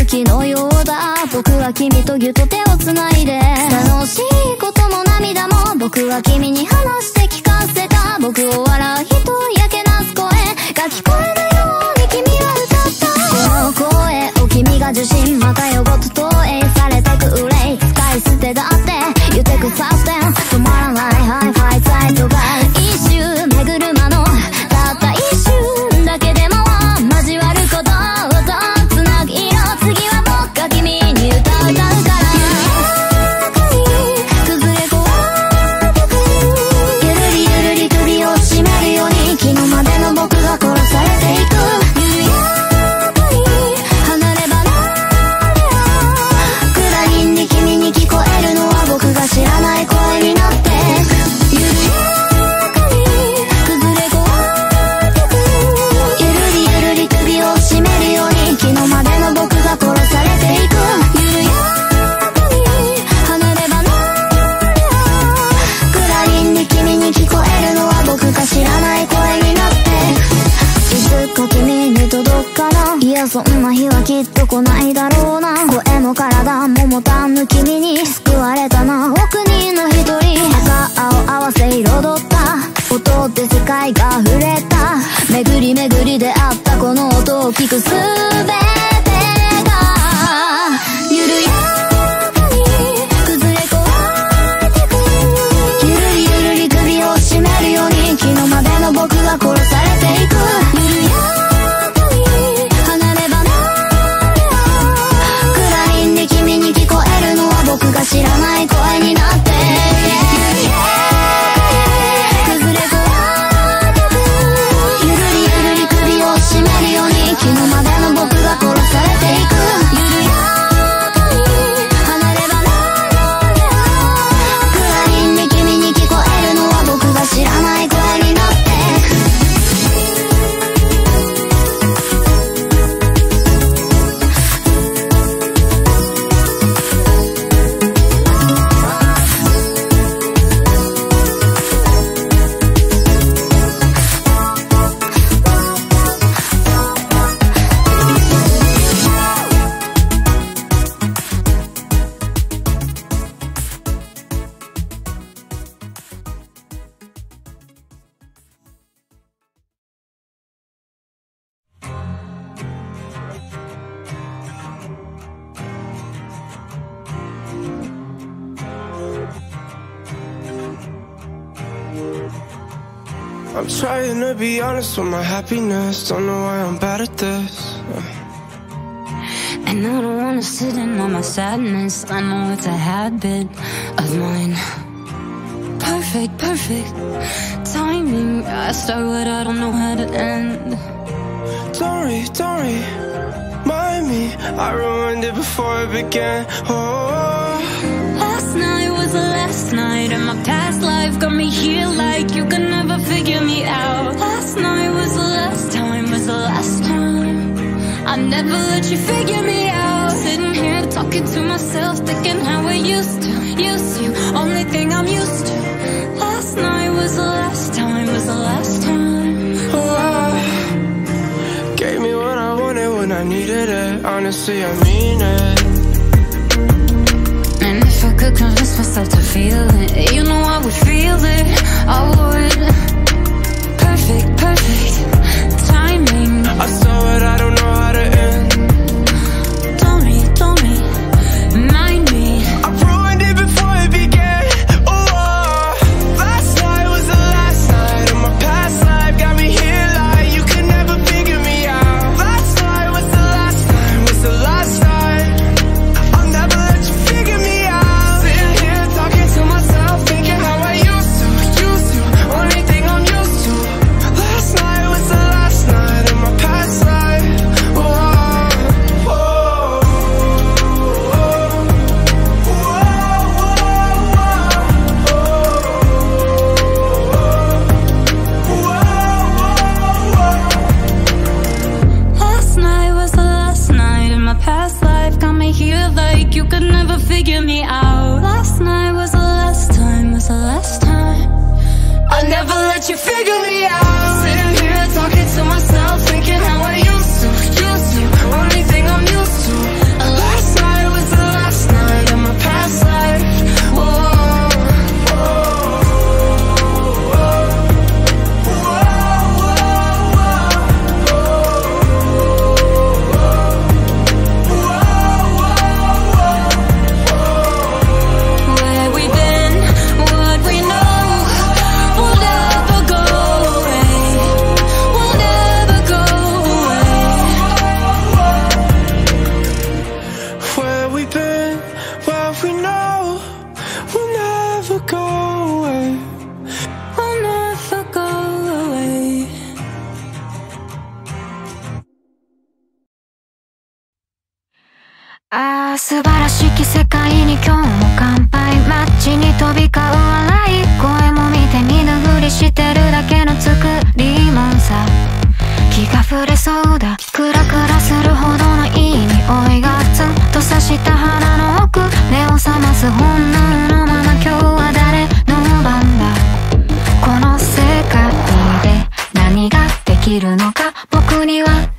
きのようだ。僕は君とぎゅっと手をつないで、楽しいことも涙も僕は君に話して聞かせた。僕を笑う人やけなす声が聞こえるように君は歌った。その声を君が受信、またよごと投影されてく憂い、使い捨てだって言ってくサスペン、止まらないハイファイサイトが一周巡る間のたった一瞬だけでも交わることとつなぎ色、次は僕が君に歌うから。崩れ壊れてくゆるりゆるり首を絞めるように、昨日までの僕が殺されていく。緩やかに離れ離れクラリンに君に聞こえるのは僕が知らない声になって、緩やかに崩れ壊れてくゆるりゆるり首を絞めるように、昨日までの僕が殺されていく。緩やかに離れ離れクラリンに君に聞こえるのは僕が知らない声になって、いつか君に届くかな。いやそんな日はきっと来ないだろうな。声も体も持たぬ君に救われたな。億人の一人、赤青合わせ彩った音で世界が触れた。巡り巡り出会ったこの音を聞くすべてが緩やかに崩れ壊れてくゆるりゆるり首を絞めるように、昨日までの僕が殺されていく。緩やかに離れ離れクラリンで君に聞こえるのは僕が知らない声になって、崩れ壊れてくゆるりゆるり首を絞めるように、昨日までの僕が殺されていく。緩やかに離れ離れクラリンで君に聞こえるのは僕が知らない声になって。 I'm trying to be honest with my happiness. Don't know why I'm bad at this. And I don't wanna sit in on my sadness. I know it's a habit of mine. Perfect, perfect timing. I start what I don't know how to end. Don't remind me, I ruined it before it began. Oh, Last night was the last night, and my past life got me here like you could never figure me out. Last night was the last time, was the last time. I never let you figure me out. Sitting here talking to myself, thinking how I used to use you, only thing I'm used to. Last night was the last time, was the last time. oh, gave me what I wanted when I needed it. Honestly, I mean it. And if I could convince myself to feel it, you know I would feel it, I would. Perfect, perfect timing. I saw it, I don't know how to end. Don't remind me. I ruined it before it began. Oh, last night was the last night of my past life. Got me here like you could never figure me out. Last night was the last time, was the last time. I'll never let you figure me out. Sitting here talking to myself, thinking how I used to, only thing I'm used to. Last night was the last night of my past life. Last night was the last night in my past life. Got me here like you could never figure me out. Last night was the last time, was the last time. I never let you figure me out. Sitting here talking to myself, thinking how I used to, only thing I'm used to. あ素晴らしき世界に今日も乾杯。街に飛び交う笑い声も見て見ぬふりしてるだけの作りもんさ。気が触れそうだクラクラするほどのいい匂いがツンと刺した鼻の奥目を覚ます本能のまま今日は誰の番だ。この世界で何ができるのか僕には